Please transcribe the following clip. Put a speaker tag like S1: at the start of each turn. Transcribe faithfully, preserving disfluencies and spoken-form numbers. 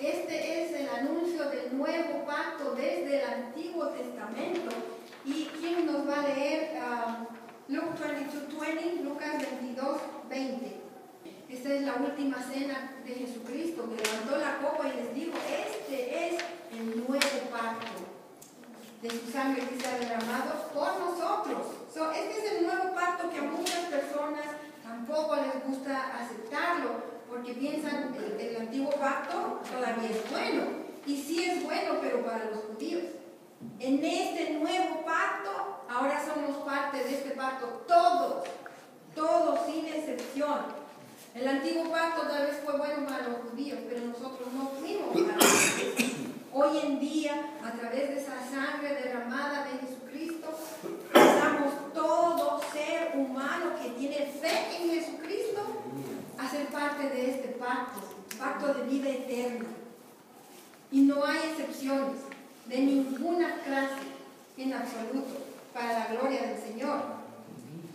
S1: este es el anuncio del nuevo pacto desde el Antiguo Testamento. ¿Y quién nos va a leer um, Luke veintidós veinte, Lucas veintidós veinte? Esta es la última cena de Jesucristo, que levantó la copa y les dijo: este es el nuevo pacto de su sangre que se ha derramado por nosotros. So, este es el nuevo pacto que a muchas personas tampoco les gusta aceptarlo, porque piensan que el, el antiguo pacto todavía es bueno. Y sí es bueno, pero para los judíos. En este nuevo pacto, ahora somos parte de este pacto, todos, todos sin excepción. El antiguo pacto tal vez fue bueno para los judíos, pero nosotros no fuimos para ellos. Hoy en día, a través de esa sangre derramada de Jesucristo, pasamos todo ser humano que tiene fe en Jesucristo a ser parte de este pacto, pacto de vida eterna. Y no hay excepciones de ninguna clase en absoluto para la gloria del Señor.